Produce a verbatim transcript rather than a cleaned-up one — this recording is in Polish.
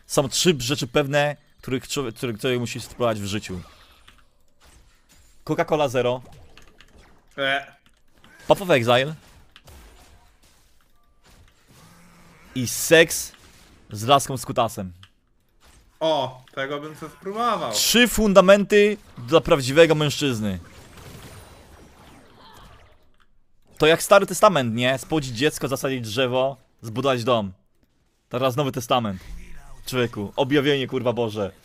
Są trzy rzeczy pewne, których człowiek, których człowiek musi spróbować w życiu. Coca-Cola Zero. E. Path of Exile. I seks z laską z kutasem. O, tego bym sobie spróbował. Trzy fundamenty dla prawdziwego mężczyzny. To jak Stary Testament, nie? Spłodzić dziecko, zasadzić drzewo, zbudować dom. Teraz Nowy Testament. Człowieku, objawienie, kurwa Boże.